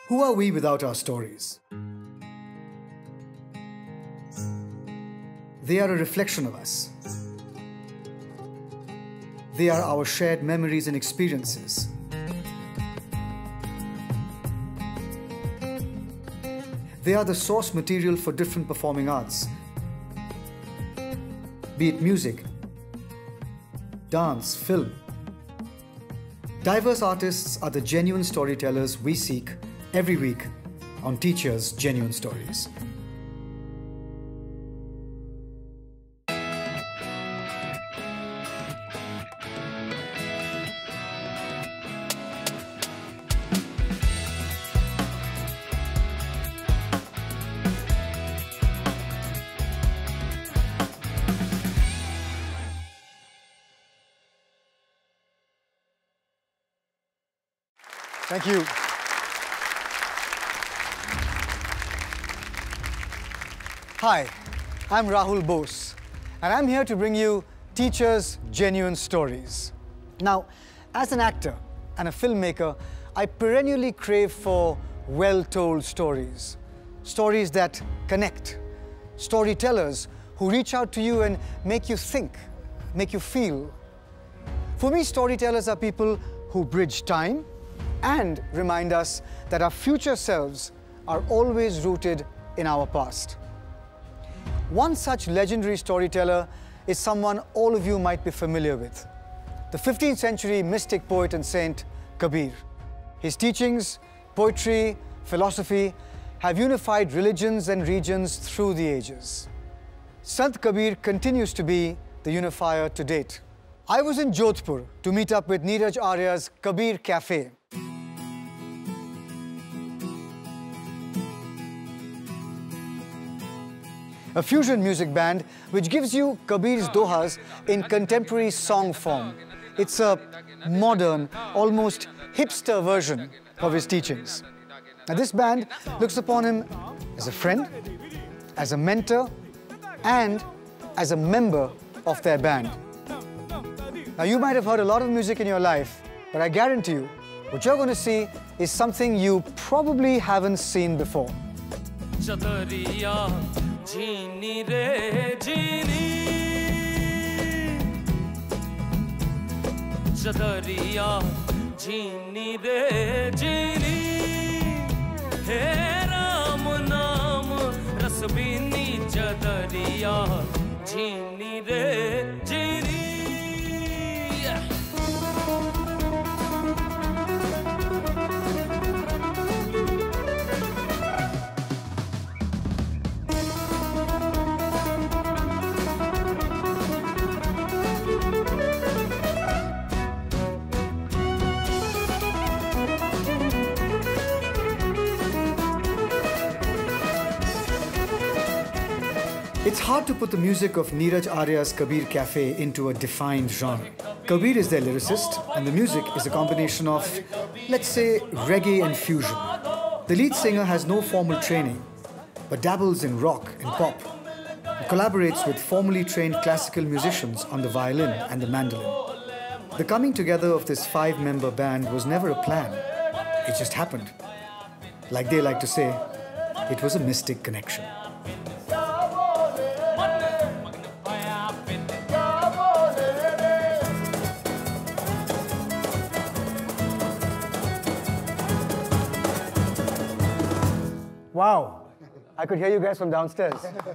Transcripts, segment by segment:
Who are we without our stories? They are a reflection of us. They are our shared memories and experiences. They are the source material for different performing arts, be it music, dance, film. Diverse artists are the genuine storytellers we seek every week on Teachers' Genuine Stories. Thank you. Hi, I'm Rahul Bose, and I'm here to bring you Teachers' Genuine Stories. Now, as an actor and a filmmaker, I perennially crave for well-told stories. Stories that connect. Storytellers who reach out to you and make you think, make you feel. For me, storytellers are people who bridge time and remind us that our future selves are always rooted in our past. One such legendary storyteller is someone all of you might be familiar with, the 15th century mystic poet and saint, Kabir. His teachings, poetry, philosophy have unified religions and regions through the ages. Sant Kabir continues to be the unifier to date. I was in Jodhpur to meet up with Neeraj Arya's Kabir Café. A fusion music band which gives you Kabir's dohas in contemporary song form. It's a modern, almost hipster version of his teachings. Now, this band looks upon him as a friend, as a mentor, and as a member of their band. Now, you might have heard a lot of music in your life, but I guarantee you, what you're going to see is something you probably haven't seen before. जीनी रे जीनी चदरिया जीनी रे जीनी हे राम नाम रसबीनी चदरिया जीनी रे जीनी It's hard to put the music of Neeraj Arya's Kabir Café into a defined genre. Kabir is their lyricist, and the music is a combination of, let's say, reggae and fusion. The lead singer has no formal training, but dabbles in rock and pop, and collaborates with formally trained classical musicians on the violin and the mandolin. The coming together of this 5-member band was never a plan. It just happened. Like they like to say, it was a mystic connection. Wow, I could hear you guys from downstairs.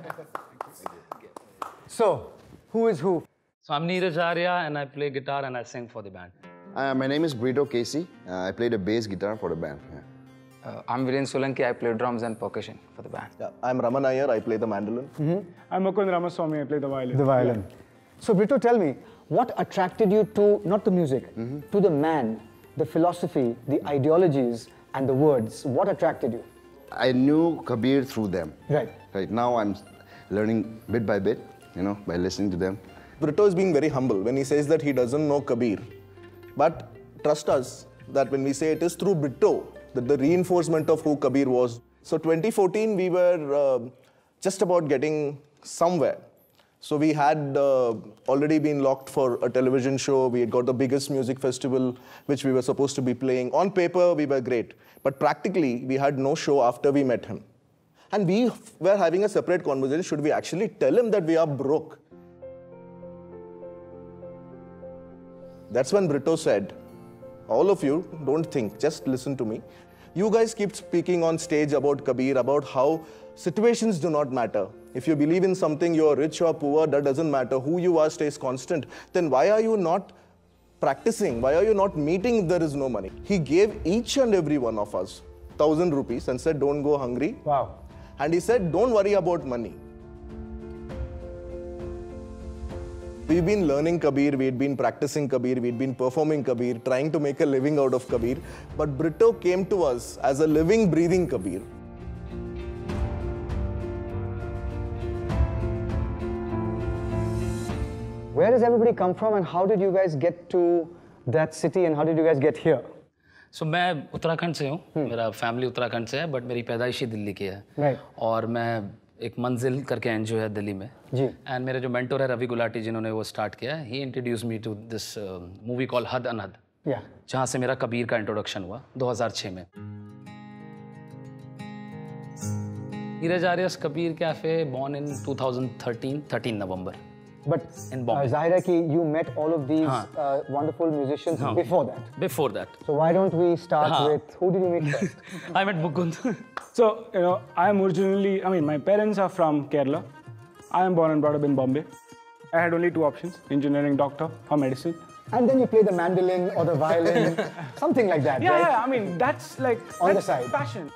So, who is who? So I'm Neeraj Arya and I play guitar and I sing for the band. My name is Brito Casey. I played a bass guitar for the band. Yeah. I'm Viren Solanki. I play drums and percussion for the band. Yeah, I'm Raman Iyer. I play the mandolin. I'm Mukund Ramaswamy. I play the violin. The violin. Yeah. So, Brito, tell me, what attracted you to, not the music, to the man, the philosophy, the ideologies, and the words? What attracted you? I knew Kabir through them. Right. Right now I'm learning bit by bit, by listening to them. Brito is being very humble when he says that he doesn't know Kabir. But trust us that when we say it is through Brito, that the reinforcement of who Kabir was. So 2014, we were just about getting somewhere. So we had already been locked for a television show. We had got the biggest music festival, which we were supposed to be playing. On paper, we were great. But practically, we had no show after we met him. And we were having a separate conversation. Should we actually tell him that we are broke? That's when Brito said, all of you, don't think, just listen to me. You guys keep speaking on stage about Kabir, about how situations do not matter. If you believe in something, you're rich or poor, that doesn't matter. Who you are stays constant. Then why are you not practicing? Why are you not meeting if there is no money? He gave each and every one of us 1,000 rupees and said, don't go hungry. Wow. And he said, don't worry about money. We've been learning Kabir, we'd been practicing Kabir, we'd been performing Kabir, trying to make a living out of Kabir. But Brito came to us as a living, breathing Kabir. Where does everybody come from and how did you guys get to that city and how did you guys get here? So मैं उत्तराखंड से हूँ, मेरा family Uttarakhand से है, but मेरी पैदाइशी दिल्ली की है। Right. और मैं एक मंजिल करके एनजीओ है दिल्ली में। जी। एंड मेरे जो मेंटोर है रवि गुलाटी जिन्होंने वो स्टार्ट किया, he introduced me to this movie called हद अनहद, जहाँ से मेरा कबीर का इंट्रोडक्शन हुआ 2006 में। Neeraj Arya's Kabir Cafe, born in 2013, 13 November. But Zahira ki you met all of these wonderful musicians before that. Before that. So why don't we start with, who did you meet first? I met Mukund. So, you know, my parents are from Kerala. I am born and brought up in Bombay. I had only two options, engineering, doctor, or medicine. And then you play the mandolin or the violin, something like that, right? Yeah, I mean, that's like, on the side. Passion.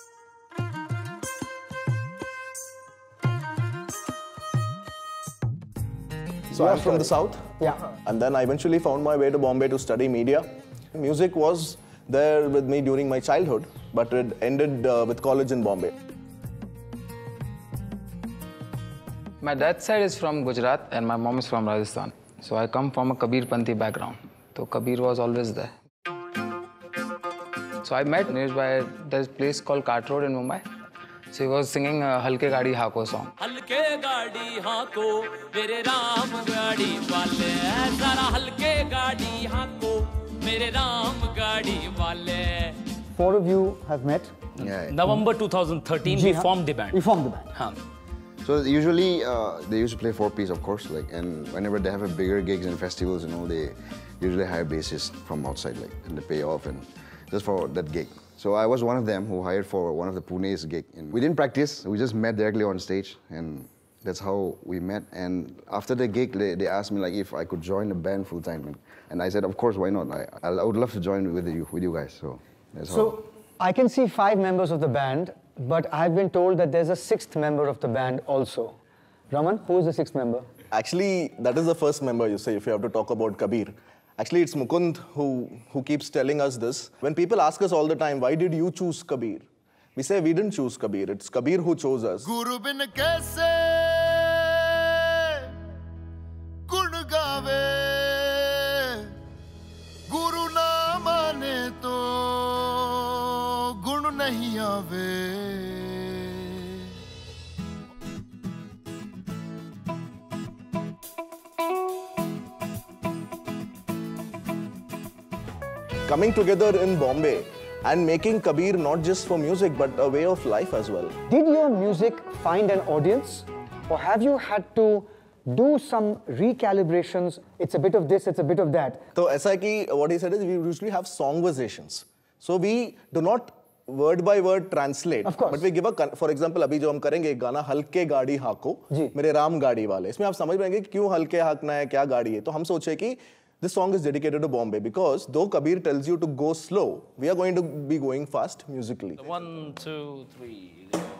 So I'm from the south. Yeah. And then I eventually found my way to Bombay to study media. Music was there with me during my childhood, but it ended with college in Bombay. My dad's side is from Gujarat and my mom is from Rajasthan. So I come from a Kabir Panthi background. So Kabir was always there. So I met Neeraj by there's a place called Cart Road in Mumbai. So he was singing Halke Gaadi Hako song. Halke gaadi hako, mere Ram gaadi wale. Zara halke gaadi hako, mere Ram gaadi wale. Four of you have met. November 2013, we formed the band. We formed the band. हाँ. So usually they used to play 4-piece, of course, and whenever they have a bigger gigs and festivals, they usually hire bassists from outside, and they pay off and just for that gig. So I was one of them who hired for one of the Pune's gig. And we didn't practice, we just met directly on stage, and that's how we met. And after the gig, they asked me if I could join the band full time, and I said, of course, why not? I would love to join with you guys. So that's how. So I can see 5 members of the band, but I've been told that there's a 6th member of the band also. Raman, who is the 6th member? Actually, that is the first member, you say, if you have to talk about Kabir. Actually, it's Mukund who keeps telling us this. When people ask us all the time, why did you choose Kabir? We say, we didn't choose Kabir. It's Kabir who chose us. Guru bin kaise gun gaave, Guru na mane to gun nahi aave. Coming together in Bombay and making Kabir not just for music but a way of life as well. Did your music find an audience, or have you had to do some recalibrations? It's a bit of this, it's a bit of that. So aisa ki, what he said is we usually have songversations. So we do not word by word translate. Of course. But we give a, for example, अभी जो हम करेंगे गाना हल्के गाड़ी हाको, मेरे राम गाड़ी वाले. इसमें आप समझ पाएंगे कि क्यों हल्के हाकना है, क्या गाड़ी है. तो हम सोचे कि this song is dedicated to Bombay because though Kabir tells you to go slow, we are going to be going fast musically. 1, 2, 3.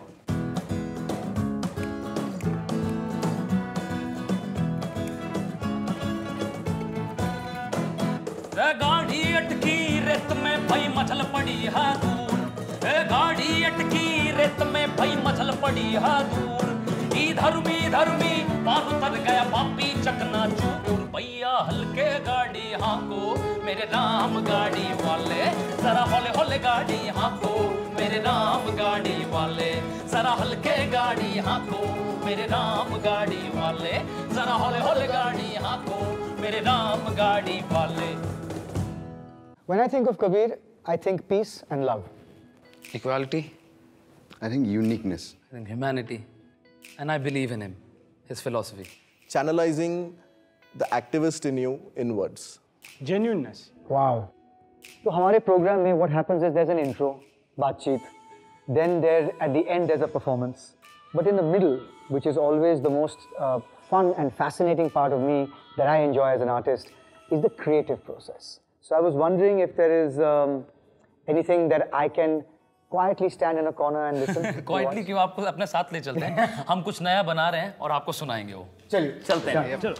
गाड़ी अटकी रेत में भाई मचल पड़ी है दूर. गाड़ी अटकी रेत में भाई मचल पड़ी है दूर. इधर भी पार उतर गया पापी चकना चूर. भैया हल्के गाड़ी हाको, मेरे राम गाड़ी वाले. जरा हौले हौले गाड़ी हाको, मेरे राम गाड़ी वाले जरा हल्के गाड़ी हाँको मेरे राम गाड़ी वाले जरा हौले हौले गाड़ी हाँको मेरे राम गाड़ी वाले. When I think of Kabir, I think peace and love. Equality. I think uniqueness. I think humanity. And I believe in him, his philosophy. Channelizing the activist in you inwards. Genuineness. Wow. So हमारे program में what happens is there's an intro, बातचीत. Then there at the end there's a performance. But in the middle, which is always the most fun and fascinating part of me that I enjoy as an artist, is the creative process. So I was wondering if there is anything that I can quietly stand in a corner and listen. Quietly क्यों आपको अपने साथ ले चलते हैं. हम कुछ नया बना रहे हैं और आपको सुनाएंगे वो. चलिए चलते हैं. चलो.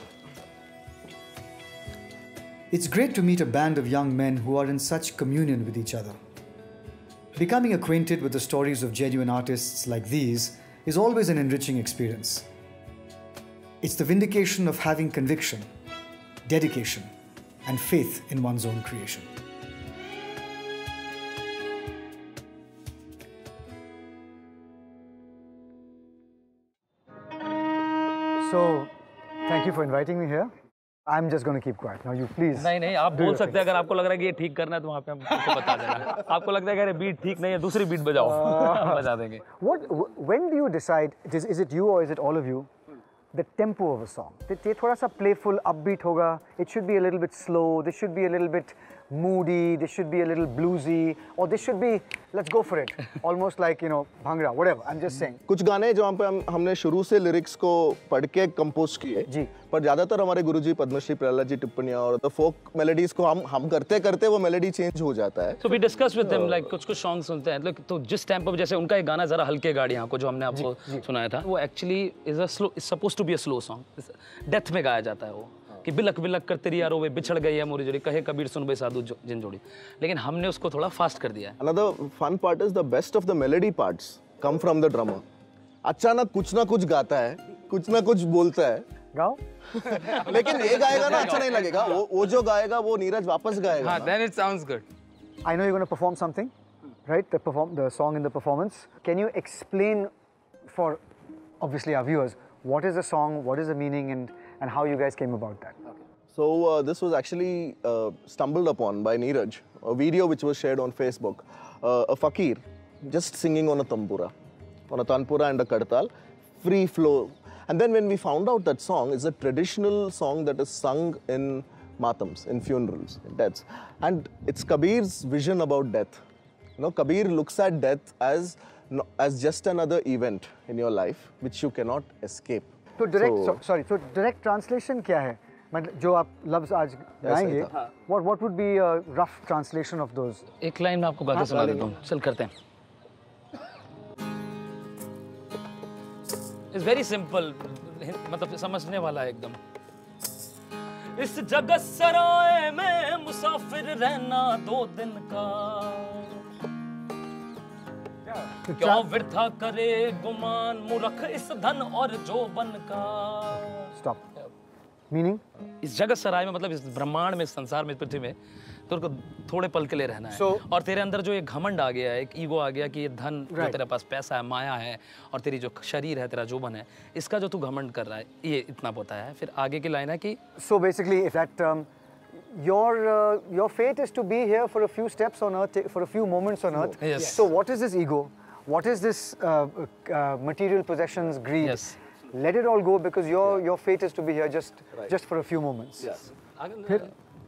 It's great to meet a band of young men who are in such communion with each other. Becoming acquainted with the stories of genuine artists like these is always an enriching experience. It's the vindication of having conviction, dedication, and faith in one's own creation. So, thank you for inviting me here. I'm just going to keep quiet. Now you please. नहीं आप बोल सकते हैं अगर आपको लग रहा है कि ये ठीक करना है तो वहाँ पे हम आपको बता देना. आपको लगता है कि अरे बीट ठीक नहीं है दूसरी बीट बजाओ. हम बजा देंगे. When do you decide, is it you or is it all of you, the tempo of a song? ये थोड़ा सा playful, upbeat होगा. It should be a little bit slow. This should be a little bit moody. This should be a little bluesy. Or this should be, let's go for it. Almost like, you know, bhangra, whatever. I'm just saying. कुछ गाने जहाँ पे हमने शुरू से lyrics को पढ़ के कंपोज किए जी. पर ज्यादातर हमारे गुरुजी पद्मश्री प्रहलाद जी टिप्पणियाँ और द फोक मेलोडीज को हम करते करते वो मेलोडी चेंज हो जाता है. So we discuss with them like कुछ सॉन्ग सुनते हैं तो जिस टेम्पो पे जैसे उनका एक गाना जरा हल्के गाड़ियाँ को जो हमने आपको सुनाया था वो actually is suppose to be a slow song. Death में गाया जाता है वो कि बिलक बिलक कर तेरी यारो वे बिछड़ गई है मोरी जोड़ी कहे कबीर सुन बे साधु जिन जोड़ी. लेकिन हमने उसको थोड़ा फास्ट कर दिया है. Another fun part is the best of the melody parts come from the drummer. अचानक कुछ ना कुछ गाता है, कुछ ना कुछ बोलता है. गाओ. लेकिन ये गाएगा ना अच्छा नहीं लगेगा. वो जो गाएगा वो नीरज वापस गाएगा. हाँ, then it sounds good. I know you're going to perform something, right? The song in the performance. Can you explain for obviously our viewers what is the song, what is the meaning, and how you guys came about that? So this was actually stumbled upon by Neeraj, a video which was shared on Facebook. A fakir just singing on a tanpura and a kartal, free flow. And then when we found out that song is a traditional song that is sung in matams, in funerals, in deaths. And it's Kabir's vision about death. You know, Kabir looks at death as just another event in your life which you cannot escape. So direct translation क्या है? मतलब जो आप लफ्ज़ आज गाएंगे, what would be a rough translation of those? एक line में आपको गा के सुना देता हूँ. चल करते हैं. It's very simple, मतलब समझने वाला है एकदम. इस जगत सराय में मुसाफिर रहना 2 दिन का क्यों वृथा करे गुमान मूर्ख इस धन और जोबन का. Stop. Meaning? इस जगत सराय में मतलब इस ब्रह्मांड में, संसार में, पृथ्वी में तो उनको थोड़े पल के लिए रहना है. और तेरे अंदर जो एक घमंड आ गया है, एक ईगो आ गया कि ये धन जो तेरे पास पैसा है, माया है और तेरी जो शरीर है, तेरा जोबन है, इसका जो तू घमंड कर रहा है, ये इतना बताया है. फिर आगे की लाइन है कि So basically if that your fate is to be here for a few steps on earth, for a few moments on earth. Yes. So what is this ego? What is this material possessions, greed? Yes. Let it all go because your fate is to be here just for a few moments. Yes. फिर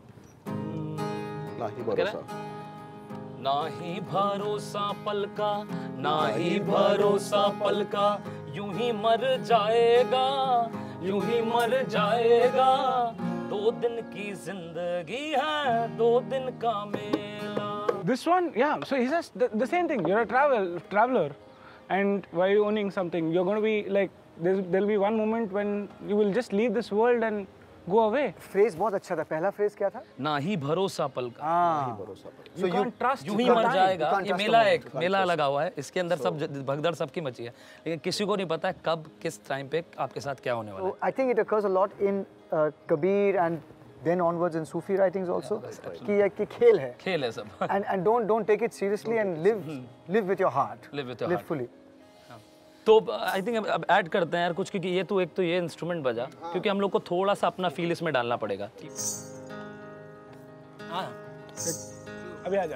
ना ही भरोसा पल का, ना ही भरोसा पल का, यूं ही मर जाएगा, यूं ही मर जाएगा. 2 दिन की जिंदगी है, 2 दिन का मेला. This one, yeah. So he says the same thing. You're a traveler, and while you're owning something, you're going to be like there'll be one moment when you will just leave this world and go away. Phrase बहुत अच्छा था. पहला phrase क्या था? ना ही भरोसा पल का. ना ही भरोसा पल का. So you can't trust. यूं ही मर जाएगा. ये मेला लगा हुआ है. इसके अंदर सब भगदड़ सबकी मची है. लेकिन किसी को नहीं पता है कब किस टाइम पे आपके साथ क्या होने वाला है. I think it occurs a lot in Kabir and then onwards in Sufi writings also, कि खेल है. खेल है सब. And don't take it seriously and live with your heart. Live fully. तो आई थिंक अब ऐड करते हैं यार कुछ, क्योंकि ये तो एक तो ये इंस्ट्रूमेंट बजा, क्योंकि हम लोग को थोड़ा सा अपना फील इसमें डालना पड़ेगा. हाँ अभी आ जा.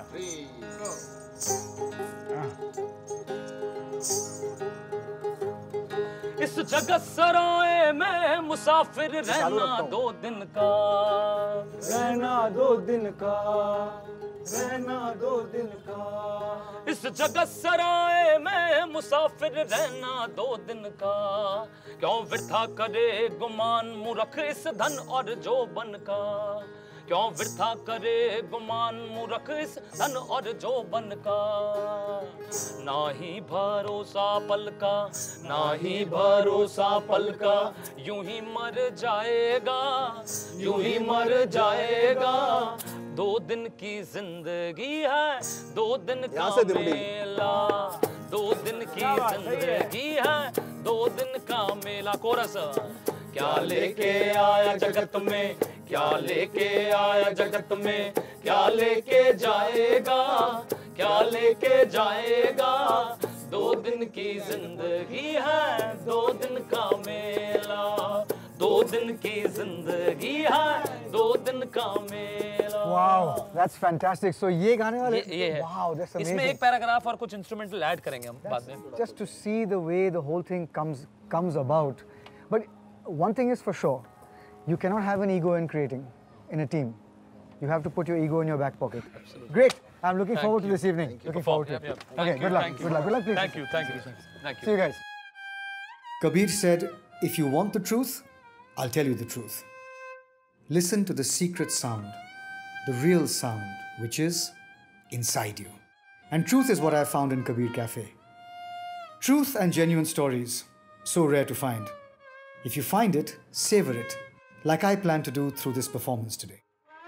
इस जगत सराय में मुसाफिर रहना 2 दिन का, रहना 2 दिन का, रहना 2 दिन का. इस जगत सराय में मुसाफिर रहना 2 दिन का. क्यों वृथा करे गुमान मूर्ख इस धन और जोबन का. क्यों वृथा करे गुमान मूर्ख इस धन और जोबन का. ना ही भरोसा पल का, ना ही भरोसा पल का, यूं ही मर जाएगा, यूं ही मर जाएगा. 2 दिन की जिंदगी है, 2 दिन का मेला. 2 दिन की जिंदगी है, 2 दिन का मेला. कोरस. क्या लेके आया जगत में, क्या लेके आया जगत में, क्या लेके जाएगा, क्या लेके जाएगा. 2 दिन की जिंदगी है, 2 दिन का मेला. 2 दिन की जिंदगी है, 2 दिन का मेला. Wow, that's fantastic. So ये गाने वाले. ये है. Wow, that's amazing. इसमें एक पैराग्राफ और कुछ इंस्ट्रूमेंटल ऐड करेंगे हम बाद में. Just to see the way the whole thing comes about. But one thing is for sure, you cannot have an ego in creating in a team. You have to put your ego in your back pocket. Absolutely. Great. I'm looking forward to this evening. Looking forward to it. Okay, good luck. Good luck. Good luck, please. Thank you. See you guys. Kabir said, if you want the truth, I'll tell you the truth. Listen to the secret sound, the real sound, which is inside you. And truth is what I found in Kabir Café. Truth and genuine stories, so rare to find. If you find it, savor it, like I plan to do through this performance today.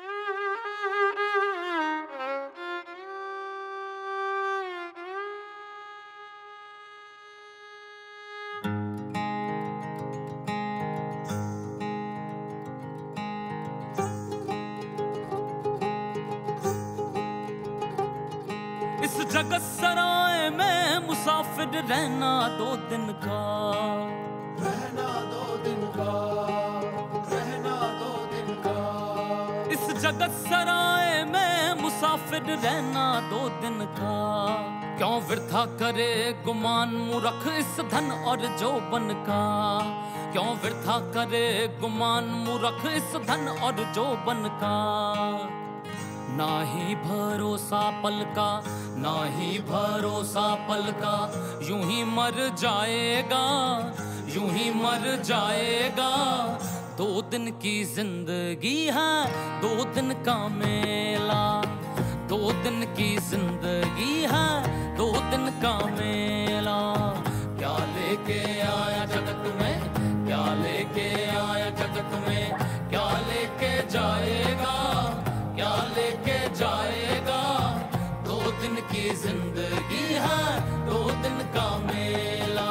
इस जगत सराय में मुसाफिर रहना 2 दिन का, रहना 2 दिन का, रहना 2 दिन का. इस जगत सराय में मुसाफिर रहना 2 दिन का. क्यों वृथा करे गुमान मूर्ख इस धन और जोबन का. क्यों वृथा करे गुमान मूर्ख इस धन और जोबन का. ना ही भरोसा पल का, ना ही भरोसा पल का, यूं ही मर जाएगा, यूं ही मर जाएगा. 2 दिन की जिंदगी है, 2 दिन का मेला. 2 दिन की जिंदगी है, 2 दिन का मेला. क्या लेके आया जगत में, क्या लेके आया जगत में, क्या लेके जाएगा, क्या लेके जाएगा. 2 दिन की जिंदगी है, 2 दिन का मेला.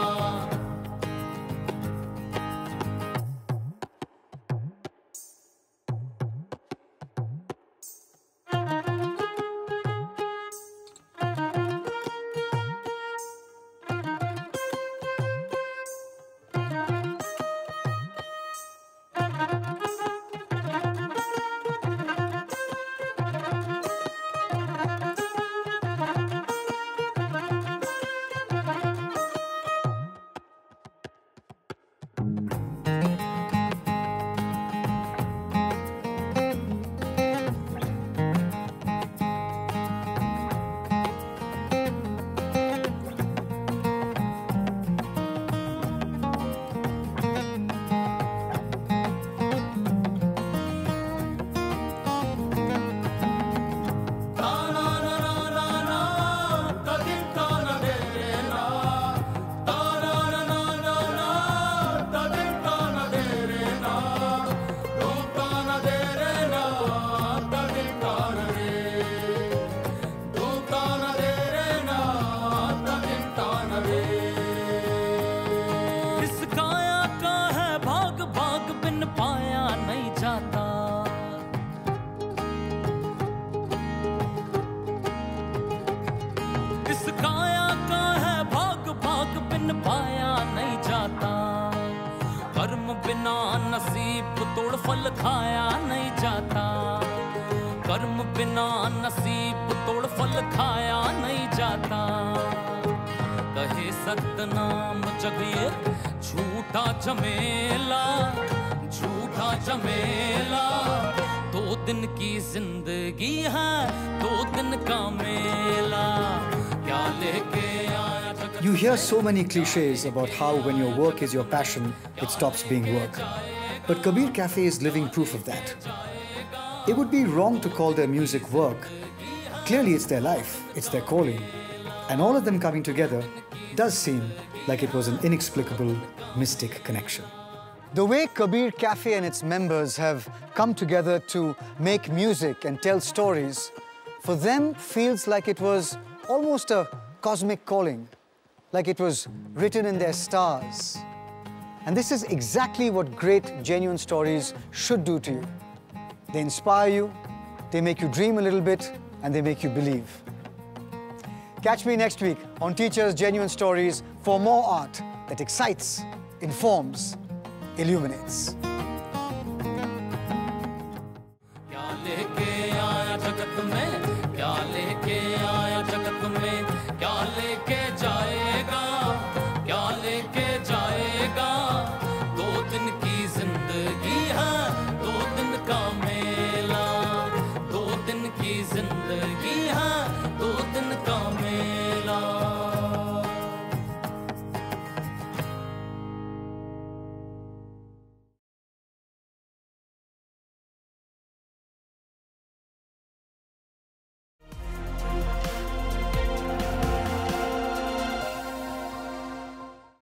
बिना नसीब तोड़ फल खाया नहीं जाता कर्म बिना नसीब तोड़ फल खाया नहीं जाता कहे सतनाम जग ये झूठा झमेला दो दिन की जिंदगी है दो दिन का मेला क्या लेके आया जग You hear so many cliches about how when your work is your passion, it stops being work. But Kabir Café is living proof of that. It would be wrong to call their music work. Clearly it's their life, it's their calling. And all of them coming together does seem like it was an inexplicable, mystic connection. The way Kabir Café and its members have come together to make music and tell stories, for them feels like it was almost a cosmic calling, like it was written in their stars. And this is exactly what great, genuine stories should do to you. They inspire you, they make you dream a little bit, and they make you believe. Catch me next week on Teachers' Genuine Stories for more art that excites, informs, illuminates. क्या लेके आया जगत में